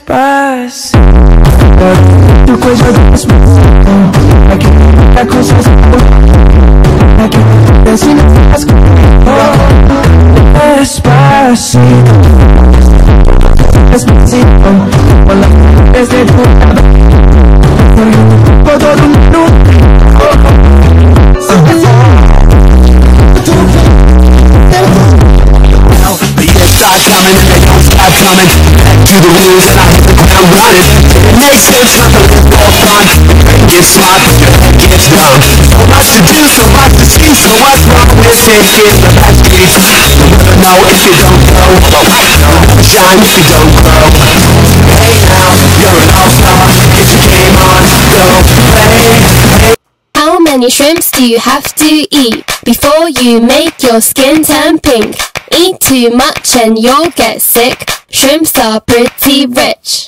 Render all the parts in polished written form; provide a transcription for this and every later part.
Despacito, tu coisa despacito, aqui a coisa aqui desce nas despacito, despacito, hola desde tu todo mundo. Coming and they don't stop coming back to the rules and I hit the ground running. It makes sense not to live for fun. Get smart but your head gets dumb. So much to do, so much to see. So what's wrong with taking the back streets? You'll never know if you don't go. Never shine if you don't grow. Hey now, you're an all-star. Get your game on, go play. How many shrimps do you have to eat before you make your skin turn pink? Eat too much and you'll get sick. Shrimps are pretty rich.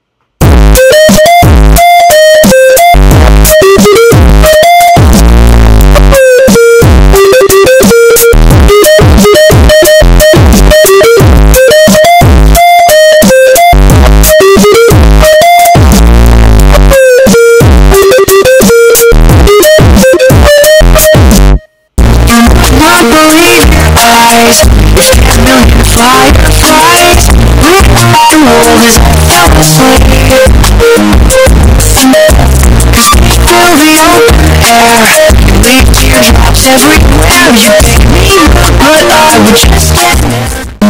Fireflies, the world is asleep. Cause we fill the open air, leave teardrops everywhere. You make me look, but I would just get